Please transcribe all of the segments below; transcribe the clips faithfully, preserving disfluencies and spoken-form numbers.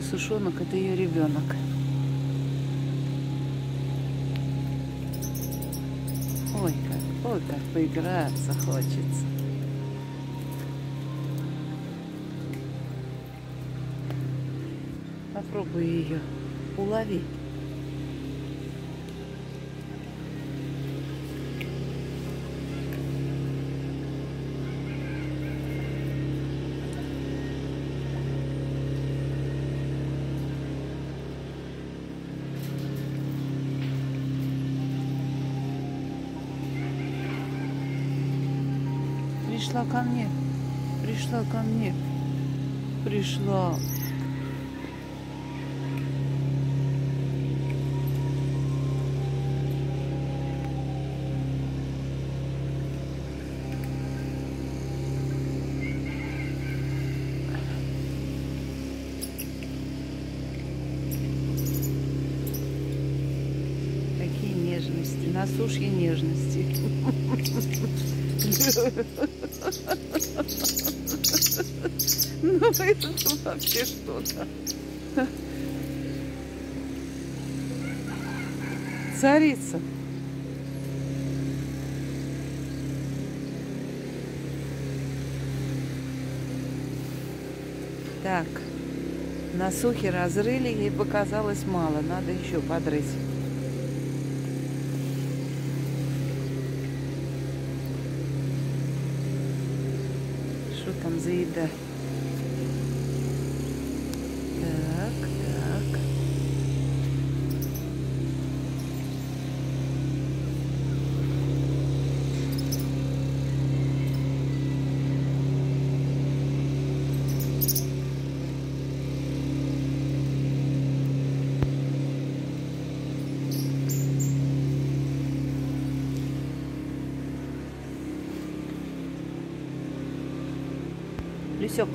сушонок — это ее ребенок. Ой, как, ой, как поиграться хочется. Попробуй ее улови. Пришла ко мне, пришла ко мне, пришла. Какие нежности, на сушье нежности. Ну, это вообще что-то. Царица. Так, на сухе разрыли, ей показалось мало, надо еще подрыть. Что там за еда? Так, так. Люсек.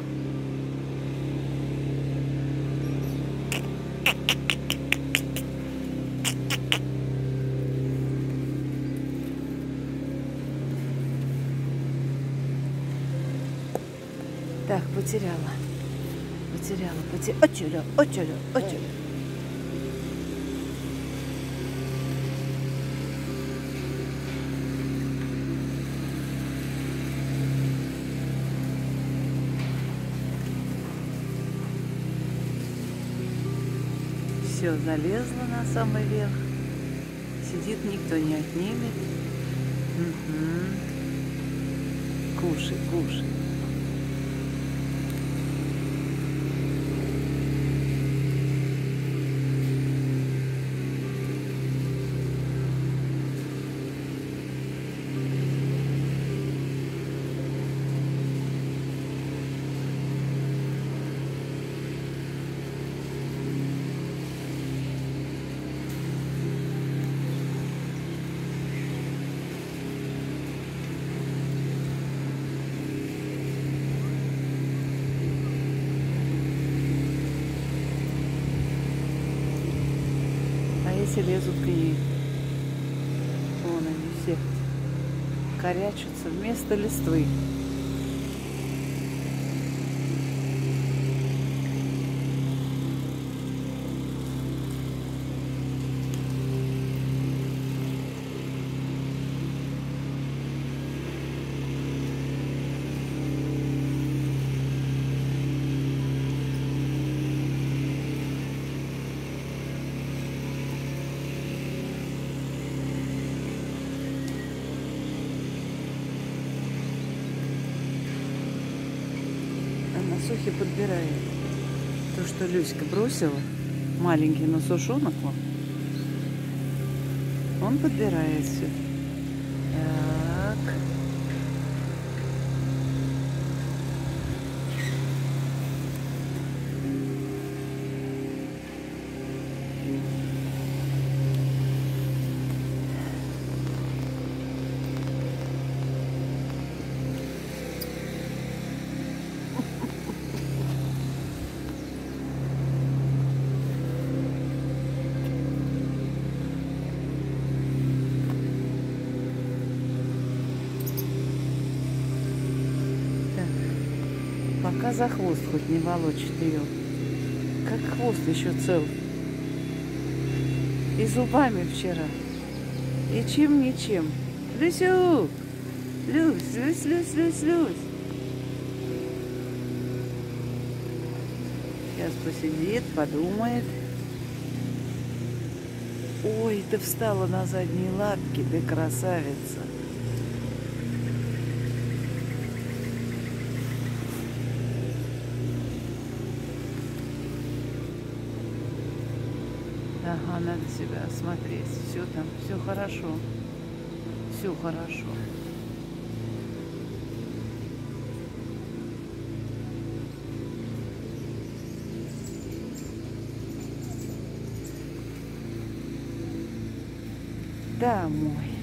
Так, потеряла. Потеряла, потеряла. Очеля, очеля, очеля. Все, залезла на самый верх. Сидит, никто не отнимет. Угу. Кушай, кушай. Все лезут к ней. Вон они все корячатся вместо листвы. Сухи подбирает то, что Люська бросила, маленький, но сушонок он, он подбирает все. Так. Пока за хвост хоть не волочит ее. как хвост еще цел. И зубами вчера. И чем ничем. Люсю! Люсь, Люсь, Люсь, Люсь, Люсь. Сейчас посидит, подумает. Ой, ты встала на задние лапки, ты красавица. Ага, надо себя осмотреть. Все там, все хорошо. Все хорошо. Домой.